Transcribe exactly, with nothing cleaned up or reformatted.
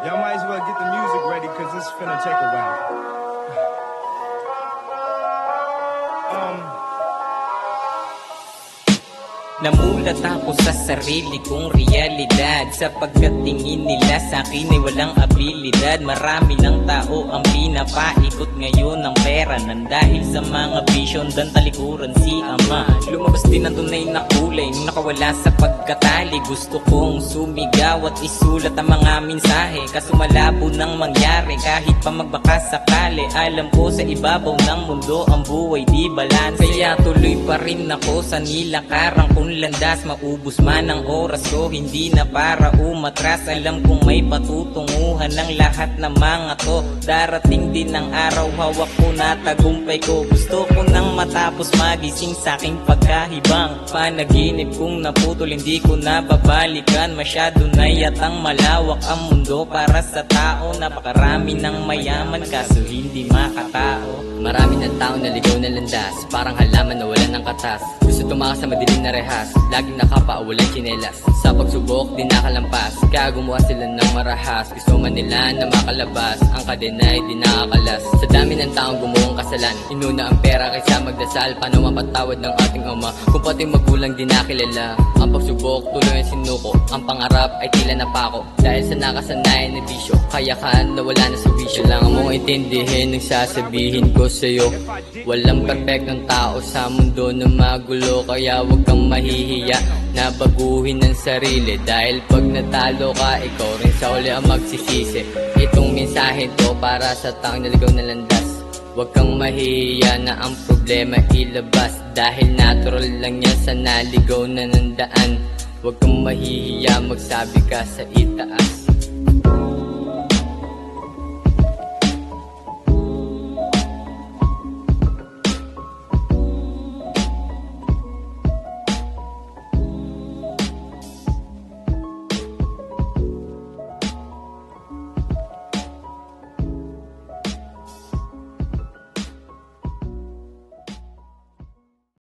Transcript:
Y'all might as well get the music ready, cause it's finna take a while. Um... Namulat ako sa sarili kong realidad, sapagkat tingin nila sa akin ay walang abilidad. Marami ng tao ang pinapaikot ngayon ng pera, nang dahil sa mga vision dan talikuran si Ama. Lumabas din ang tunay na kulay nung nakawala sa pagkatali. Gusto kong sumigaw at isulat ang mga mensahe, kaso malabo nang mangyari kahit pa magbaka sakali. Alam ko sa ibabaw ng mundo ang buhay di balance, kaya tuloy pa rin ako sa nilakaran kung landas. Maubos man ang oras ko, hindi na para umatras. Alam kong may patutunguhan ng lahat ng mga to. Darating din ang araw, hawak ko na tagumpay ko. Gusto ko nang matapos magising sa aking pagkahibang. Panaginip kong naputol, hindi ko na babalikan. Masyado na yatang malawak ang mundo para sa tao. Napakarami ng mayaman kaso hindi makatao. Marami ng tao na ligaw na landas, parang halaman na wala ng katas. Gusto tumakas sa madilim na rehas, laging nakapa, walang tsinelas. Sa pagsubok, di nakalampas, kaya gumawa sila ng marahas. Gusto man nila na makalabas, ang kadena ay di nakakalas. Sa dami ng taong gumawang kasalan, inuna ang pera kaysa magdasal. Paano mapatawad ng ating ama kung pati magulang di nakilala? Ang pagsubok, tuloy ang sinuko, ang pangarap ay tila napako. Dahil sa nakasanayan na bisyo, kaya ka nawala na sa bisyo. Kailangan mong intindihin ang sasabihin ko sa'yo. Walang perfectong tao sa mundo na magulo, kaya wag kang mahihiya na baguhin ang sarili. Dahil pag natalo ka, ikaw rin sa uli ang magsisisi. Itong mensahe to para sa taong naligaw na landas. Wag kang mahihiya na ang problema ilabas, dahil natural lang yan sa naligaw na ng daan. Wag kang mahihiya, magsabi ka sa itaas.